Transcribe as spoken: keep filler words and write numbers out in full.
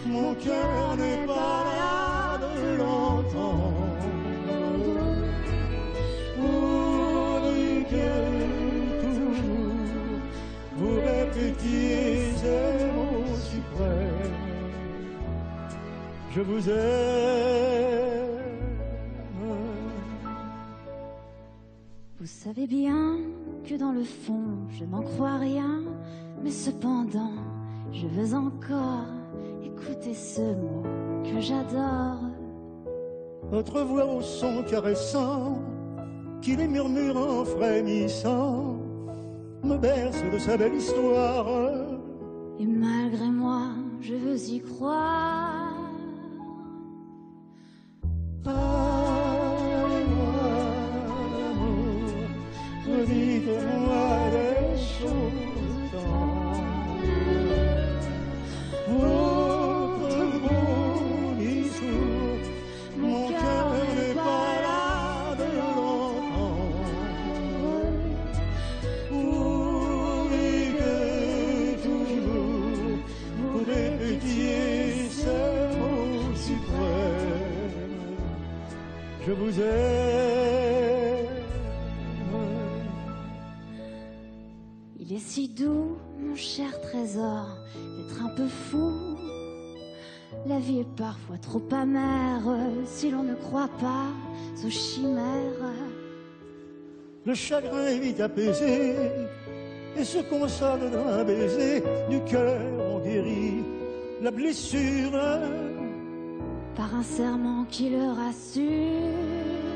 mon cœur n'est pas là de l'entendre. Pourvu que toujours vous répétiez ces mots suprêmes, je vous aime. Vous savez bien que dans le fond je n'en crois rien, mais cependant je veux encore écouter ce mot que j'adore. Votre voix au son caressant, qui les murmure en frémissant, me berce de sa belle histoire. Et malgré moi, je veux y croire. Parlez-moi d'amour, redites-moi des choses tendres. Votre beau discours, mon cœur n'est pas là de l'entendre. Pourvu que toujours vous répétiez ces mots suprêmes, je vous aime. Il est si doux, mon cher trésor, d'être un peu fou. La vie est parfois trop amère si l'on ne croit pas aux chimères. Le chagrin est vite apaisé et se console dans un baiser. Du cœur on guérit la blessure par un serment qui le rassure.